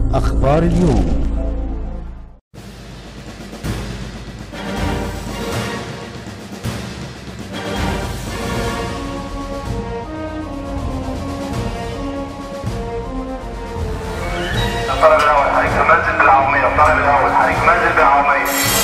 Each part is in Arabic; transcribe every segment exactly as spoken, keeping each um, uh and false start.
أخبار اليوم. الطلب الأول حريق المنزل بالعومية، الطلب الأول حريق منزل بالعومية.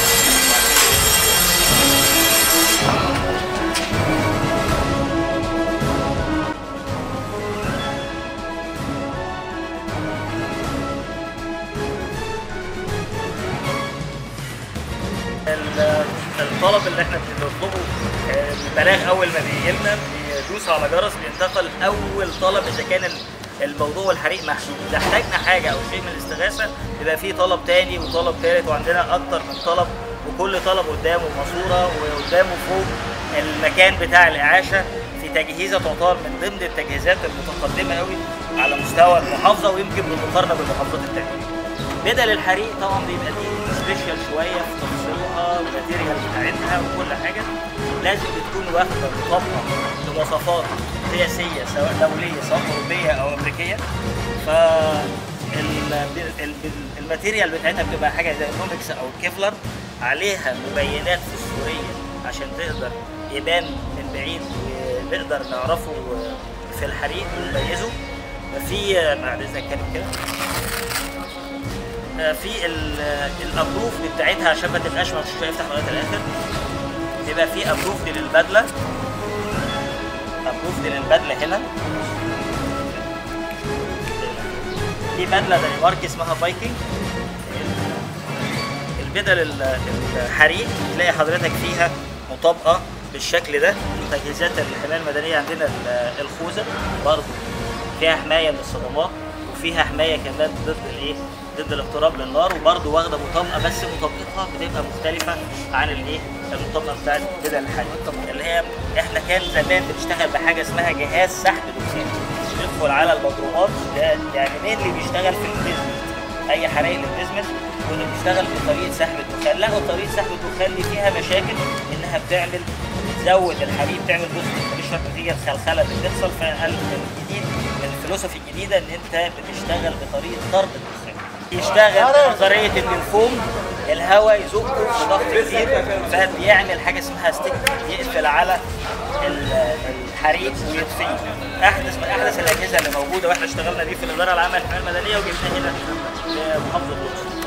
الطلب اللي احنا بنطلبه البلاغ اول ما بيجي لنا بيدوس على جرس بينتقل اول طلب اذا كان الموضوع الحريق محسوب. اذا احتاجنا حاجه او شيء من الاستغاثه يبقى في طلب تاني وطلب ثالث، وعندنا اكتر من طلب، وكل طلب قدامه ماسوره وقدامه فوق المكان بتاع الاعاشه في تجهيزه تعتبر من ضمن التجهيزات المتقدمه قوي على مستوى المحافظه ويمكن بالمقارنه بالمحافظات الثانيه. بدل الحريق طبعا بيبقى دي سبيشال شويه في تفصيلها والماتيريال بتاعتها وكل حاجه لازم بتكون واخده مطابقه لمواصفات قياسيه سواء دوليه سواء اوروبيه او امريكيه. ف الماتيريال بتاعتها بتبقى حاجه زي النومكس او الكيفلر عليها مبينات فوسفوريه عشان تقدر يبان من بعيد ونقدر نعرفه في الحريق ونميزه. في بعد اذنك كده كده في الابروف بتاعتها عشان ما تبقاش مغشوشه يفتح لغايه الاخر. بيبقى في ابروف للبدله، ابروف للبدله هنا. في بدله دنماركي اسمها فايكنج. البدل الحريق تلاقي حضرتك فيها مطابقه بالشكل ده. تجهيزات الحمايه المدنيه عندنا الخوذه برضه فيها حمايه من الصدمات وفيها حمايه كمان ضد الايه؟ ضد الاقتراب للنار، وبرضه واخده مطابقه بس مطابقتها بتبقى مختلفه عن الايه؟ المطابقه بتاعت بدل الحريق اللي هي احنا كان زمان بنشتغل بحاجه اسمها جهاز سحب دخان. بيدخل على المضروبات يعني مين اللي بيشتغل في البيزمنت؟ اي حرائق للبيزمنت كنا بنشتغل بطريقه سحب الدخان. لقوا طريقه سحب الدخان اللي فيها مشاكل انها بتعمل بتزود الحريق، بتعمل جزء مش نتيجه الخلخله اللي بتحصل. فقال الجديد من الفلسفه الجديده ان انت بتشتغل بطريقه ضرب الدخان. يشتغل نظريه ان الفوم الهواء يزقه بضغط كتير فبيعمل حاجه اسمها ستيك يقفل على الحريق ويطفيه. احدث من احدث الاجهزه اللي موجوده واحنا اشتغلنا بيه في الاداره العامه للحمايه المدنيه وجبناه هنا لمحافظه الاقصر.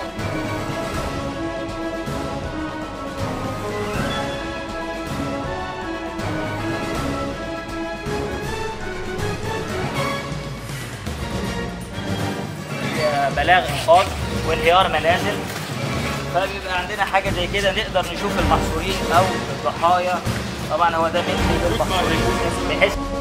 بلاغ انقاذ وانهيار منازل، فبيبقى عندنا حاجه زي كده نقدر نشوف المحصورين او الضحايا. طبعا هو ده من المحصورين بحيث